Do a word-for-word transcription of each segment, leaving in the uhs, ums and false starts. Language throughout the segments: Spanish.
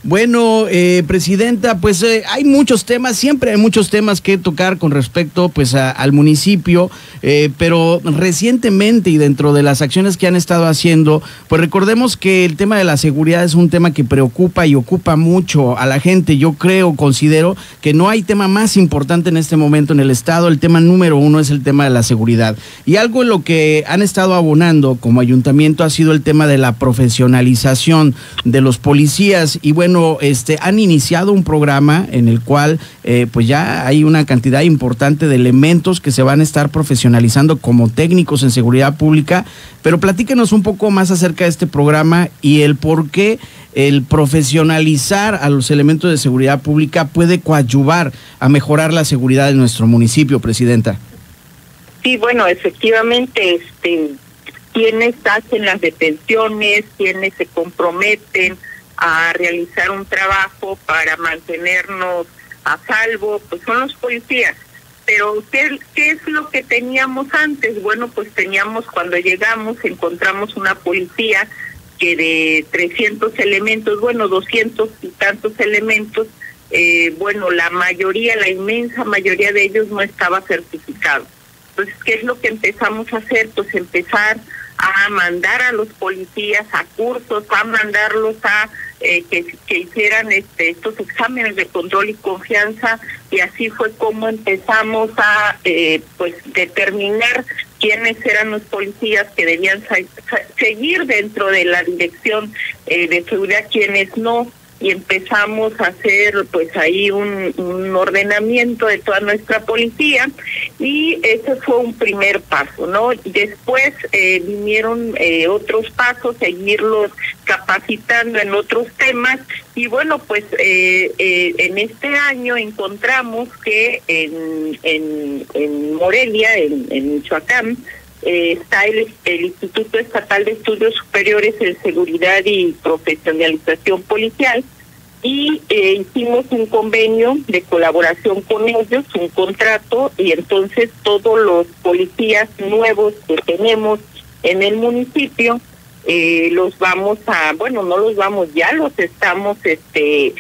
Bueno, eh, Presidenta, pues eh, hay muchos temas, siempre hay muchos temas que tocar con respecto pues a, al municipio, eh, pero recientemente y dentro de las acciones que han estado haciendo, pues recordemos que el tema de la seguridad es un tema que preocupa y ocupa mucho a la gente. Yo creo, considero que no hay tema más importante en este momento en el estado. El tema número uno es el tema de la seguridad. Y algo en lo que han estado abonando como ayuntamiento ha sido el tema de la profesionalización de los policías. Y bueno, este, han iniciado un programa en el cual eh, pues ya hay una cantidad importante de elementos que se van a estar profesionalizando como técnicos en seguridad pública, pero platíquenos un poco más acerca de este programa y el por qué el profesionalizar a los elementos de seguridad pública puede coadyuvar a mejorar la seguridad de nuestro municipio, Presidenta. Sí, bueno, efectivamente, este, quienes hacen las detenciones, quienes se comprometen a realizar un trabajo para mantenernos a salvo, pues son los policías. Pero ¿qué, qué es lo que teníamos antes? Bueno, pues teníamos, cuando llegamos, encontramos una policía que de trescientos elementos, bueno, doscientos y tantos elementos, eh, bueno, la mayoría, la inmensa mayoría de ellos no estaba certificado. Entonces, ¿qué es lo que empezamos a hacer? Pues empezar a mandar a los policías a cursos, a mandarlos a eh, que, que hicieran este, estos exámenes de control y confianza, y así fue como empezamos a eh, pues determinar quiénes eran los policías que debían seguir dentro de la dirección eh, de seguridad, quiénes no, y empezamos a hacer pues ahí un, un ordenamiento de toda nuestra policía, y ese fue un primer paso, ¿no? Después eh, vinieron eh, otros pasos, seguirlos capacitando en otros temas, y bueno, pues eh, eh, en este año encontramos que en, en, en Morelia, en, en Michoacán, Eh, está el, el Instituto Estatal de Estudios Superiores en Seguridad y Profesionalización Policial, y eh, hicimos un convenio de colaboración con ellos, un contrato, y entonces todos los policías nuevos que tenemos en el municipio eh, los vamos a, bueno, no los vamos, ya los estamos este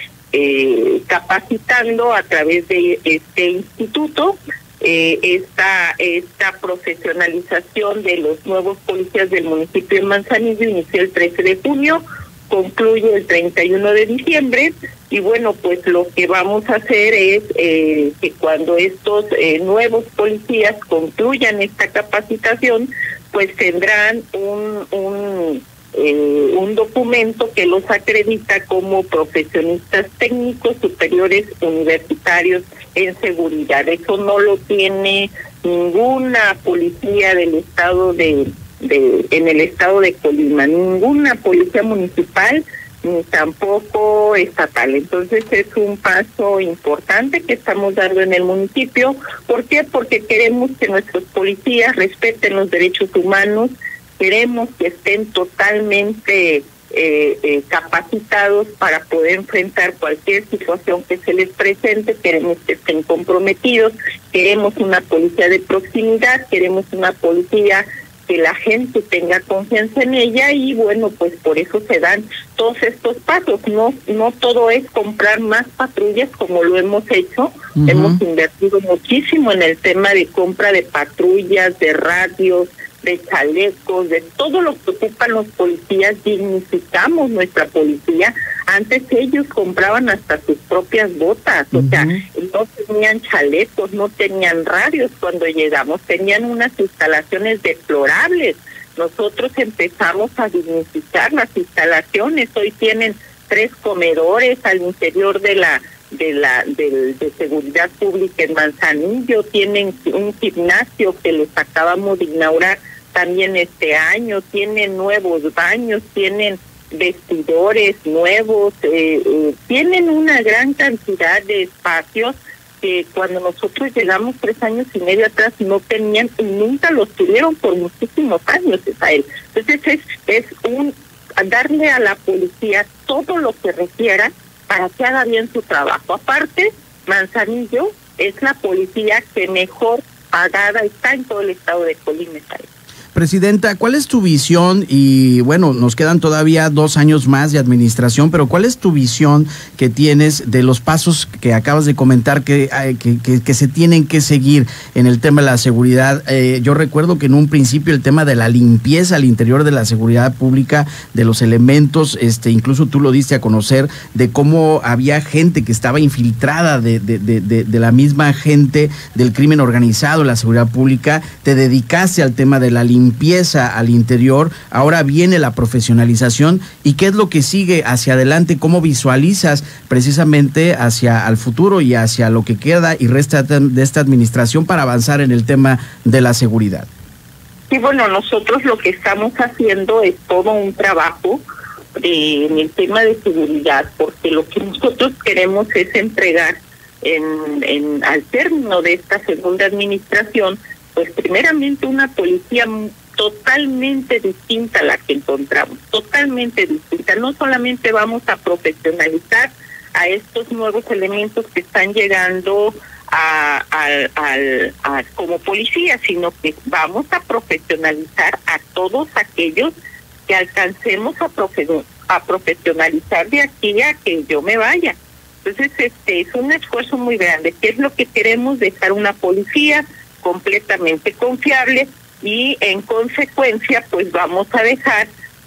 eh, capacitando a través de este instituto. Eh, esta esta profesionalización de los nuevos policías del municipio de Manzanillo inició el trece de junio, concluye el treinta y uno de diciembre, y bueno, pues lo que vamos a hacer es eh, que cuando estos eh, nuevos policías concluyan esta capacitación, pues tendrán un un eh, un documento que los acredita como profesionistas técnicos superiores universitarios en seguridad. Eso no lo tiene ninguna policía del estado de, de en el estado de Colima, ninguna policía municipal ni tampoco estatal. Entonces es un paso importante que estamos dando en el municipio. ¿Por qué? Porque queremos que nuestros policías respeten los derechos humanos, queremos que estén totalmente Eh, eh, capacitados para poder enfrentar cualquier situación que se les presente, queremos que estén comprometidos, queremos una policía de proximidad, queremos una policía que la gente tenga confianza en ella, y bueno, pues por eso se dan todos estos pasos. No no todo es comprar más patrullas como lo hemos hecho. Uh-huh. Hemos invertido muchísimo en el tema de compra de patrullas, de radios, de chalecos, de todo lo que ocupan los policías. Dignificamos nuestra policía. Antes ellos compraban hasta sus propias botas, uh-huh. O sea, no tenían chalecos, no tenían radios cuando llegamos, tenían unas instalaciones deplorables. Nosotros empezamos a dignificar las instalaciones. Hoy tienen tres comedores al interior de la de la de, de seguridad pública en Manzanillo, tienen un gimnasio que les acabamos de inaugurar también este año, tienen nuevos baños, tienen vestidores nuevos, eh, eh, tienen una gran cantidad de espacios que cuando nosotros llegamos tres años y medio atrás no tenían y nunca los tuvieron por muchísimos años, Israel. Entonces es, es un darle a la policía todo lo que requiera para que haga bien su trabajo. Aparte, Manzanillo es la policía que mejor pagada está en todo el estado de Colima. Presidenta, ¿cuál es tu visión? Y bueno, nos quedan todavía dos años más de administración, pero ¿cuál es tu visión que tienes de los pasos que acabas de comentar que, que, que, que se tienen que seguir en el tema de la seguridad? Eh, yo recuerdo que en un principio el tema de la limpieza al interior de la seguridad pública, de los elementos, este, incluso tú lo diste a conocer, de cómo había gente que estaba infiltrada de, de, de, de, de la misma gente del crimen organizado en la seguridad pública. Te dedicaste al tema de la limpieza limpieza al interior, ahora viene la profesionalización. ¿Y qué es lo que sigue hacia adelante? ¿Cómo visualizas precisamente hacia el futuro y hacia lo que queda y resta de esta administración para avanzar en el tema de la seguridad? Sí, bueno, nosotros lo que estamos haciendo es todo un trabajo de, en el tema de seguridad, porque lo que nosotros queremos es entregar en, en al término de esta segunda administración, pues primeramente una policía totalmente distinta a la que encontramos, totalmente distinta. No solamente vamos a profesionalizar a estos nuevos elementos que están llegando a, a, a, a como policía, sino que vamos a profesionalizar a todos aquellos que alcancemos a, profe, a profesionalizar de aquí a que yo me vaya. Entonces, este es un esfuerzo muy grande. ¿Qué es lo que queremos? Dejar una policía completamente confiable y en consecuencia pues vamos a dejar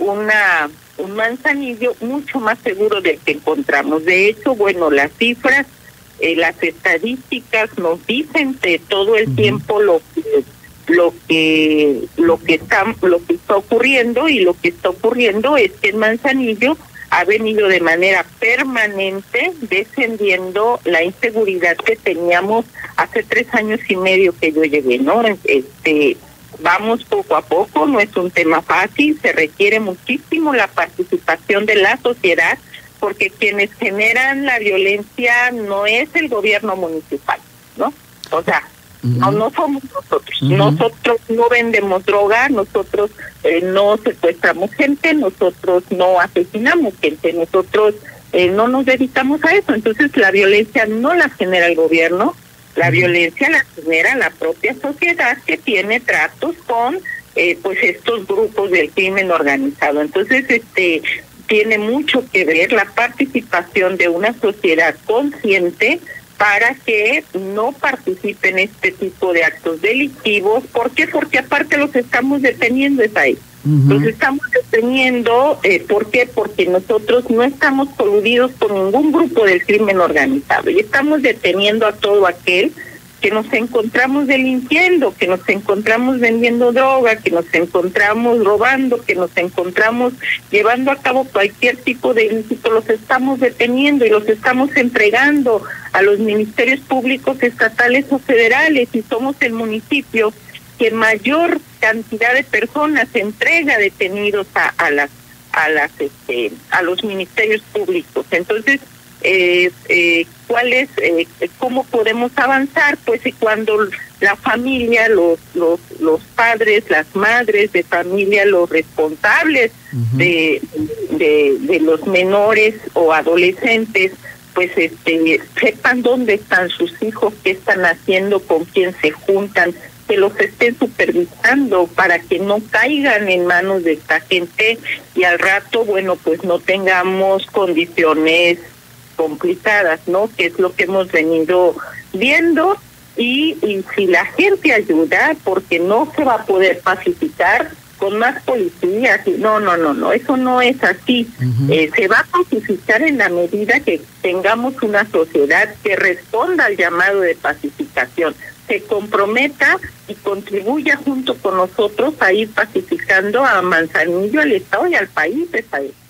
una un Manzanillo mucho más seguro del que encontramos. De hecho, bueno, las cifras, eh, las estadísticas nos dicen que todo el uh-huh. tiempo lo que lo que lo que está lo que está ocurriendo y lo que está ocurriendo es que en Manzanillo ha venido de manera permanente descendiendo la inseguridad que teníamos hace tres años y medio que yo llegué, ¿no? Este, vamos poco a poco, no es un tema fácil, se requiere muchísimo la participación de la sociedad, porque quienes generan la violencia no es el gobierno municipal, ¿no? O sea, Uh-huh. No, no somos nosotros. Uh-huh. Nosotros no vendemos droga, nosotros eh, no secuestramos gente, nosotros no asesinamos gente, nosotros eh, no nos dedicamos a eso. Entonces la violencia no la genera el gobierno, la uh-huh. violencia la genera la propia sociedad que tiene tratos con eh, pues estos grupos del crimen organizado. Entonces este tiene mucho que ver la participación de una sociedad consciente para que no participen en este tipo de actos delictivos. ¿Por qué? Porque aparte los estamos deteniendo, es ahí. Uh-huh. Los estamos deteniendo, eh, ¿por qué? Porque nosotros no estamos coludidos con ningún grupo del crimen organizado y estamos deteniendo a todo aquel que nos encontramos delinquiendo, que nos encontramos vendiendo droga, que nos encontramos robando, que nos encontramos llevando a cabo cualquier tipo de ilícito. Los estamos deteniendo y los estamos entregando a los ministerios públicos estatales o federales, y somos el municipio que mayor cantidad de personas entrega detenidos a, a las a las este a los ministerios públicos. Entonces, Eh, eh, ¿cuál es, eh, cómo podemos avanzar? Pues cuando la familia, los los los padres, las madres de familia, los responsables uh-huh. de, de de los menores o adolescentes, pues este sepan dónde están sus hijos, qué están haciendo, con quién se juntan, que los estén supervisando para que no caigan en manos de esta gente y al rato, bueno, pues no tengamos condiciones complicadas, ¿no? Que es lo que hemos venido viendo. Y, y si la gente ayuda, porque no se va a poder pacificar con más policías. No, no, no, no, eso no es así. Uh-huh. Eh, se va a pacificar en la medida que tengamos una sociedad que responda al llamado de pacificación, se comprometa y contribuya junto con nosotros a ir pacificando a Manzanillo, al Estado y al país. Esa es.